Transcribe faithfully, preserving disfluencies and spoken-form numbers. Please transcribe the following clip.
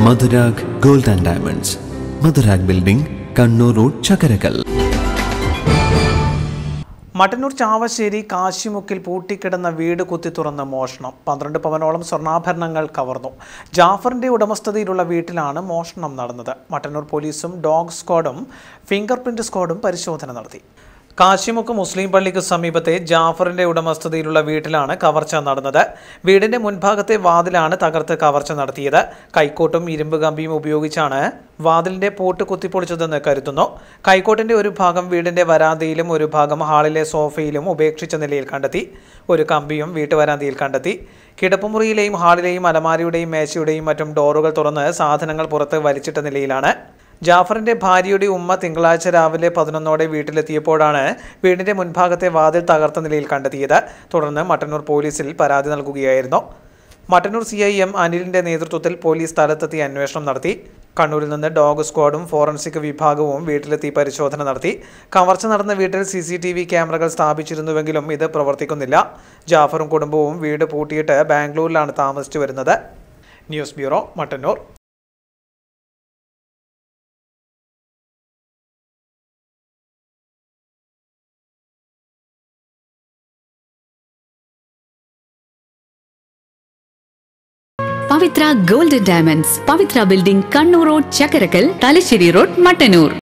Madhurag gold and diamonds, Madhurag building, Kannur road, Chakkarakkal. Mattannur Chavassery കാശിമുക്കിൽ പൂട്ടിക്കിടന്ന വീട് കുത്തി തുറന്ന് മോഷണം. പന്ത്രണ്ട് പവനോളം സ്വർണ്ണാഭരണങ്ങൾ കവർന്നു. ജാഫറിന്റെ ഉടമസ്ഥതയിലുള്ള വീട്ടിലാണ് മോഷണം നടന്നത്. മട്ടന്നൂർ പോലീസും ഡോഗ് സ്ക്വാഡും ഫിംഗർ പ്രിന്റ് സ്ക്വാഡും പരിശോധന നടത്തി. കാശിമുക്ക് മുസ്ലിം പള്ളിക്ക് സമീപത്തെ ജാഫറിന്റെ ഉടമസ്ഥതയിലുള്ള വീട്ടിലാണ് കവർച്ച നടന്നത്. വീടിന്റെ മുൻഭാഗത്തെ വാതിലാണ് തകർത്ത് കവർച്ച നടത്തിയത്. കൈക്കോട്ടും ഇരുമ്പ് കമ്പിയും ഉപയോഗിച്ചാണ് വാതിലിന്റെ പൂട്ട് കുത്തിപ്പൊളിച്ചതെന്ന് കരുതുന്നു. കൈക്കോട്ടിന്റെ ഒരു ഭാഗം വീടിന്റെ വരാന്തയിലും ഒരു ഭാഗം ഹാളിലെ സോഫയിലും ഉപേക്ഷിച്ച നിലയിൽ കണ്ടെത്തി. ഒരു കമ്പിയും വീട്ടുവരാന്തയിൽ കണ്ടെത്തി. കിടപ്പുമുറിയിലെയും ഹാളിലെയും അലമാരിയുടെയും മേശയുടെയും മറ്റും ഡോറുകൾ തുറന്ന് സാധനങ്ങൾ പുറത്ത് വലിച്ചിട്ട നിലയിലാണ്. ജാഫറിന്റെ ഭാര്യയുടെ ഉമ്മ തിങ്കളാഴ്ച രാവിലെ പതിനൊന്നോടെ വീട്ടിലെത്തിയപ്പോഴാണ് വീടിന്റെ മുൻഭാഗത്തെ വാതിൽ തകർത്ത നിലയിൽ കണ്ടെത്തിയത്. തുടർന്ന് മട്ടന്നൂർ പോലീസിൽ പരാതി നൽകുകയായിരുന്നു. മട്ടന്നൂർ സി ഐ എം അനിലിന്റെ നേതൃത്വത്തിൽ പോലീസ് സ്ഥലത്തെത്തി അന്വേഷണം നടത്തി. കണ്ണൂരിൽ നിന്ന് ഡോഗ് സ്ക്വാഡും ഫോറൻസിക് വിഭാഗവും വീട്ടിലെത്തി പരിശോധന നടത്തി. കവർച്ച നടന്ന വീട്ടിൽ സി സി ടി വി ക്യാമറകൾ സ്ഥാപിച്ചിരുന്നുവെങ്കിലും ഇത് പ്രവർത്തിക്കുന്നില്ല. ജാഫറും കുടുംബവും വീട് പൂട്ടിയിട്ട് ബാംഗ്ലൂരിലാണ് താമസിച്ചു വരുന്നത്. News bureau, Mattannur. Pavithra gold and diamonds, Pavithra building, Kannur road, Chakkarakkal, Thalassery road, Mattannur.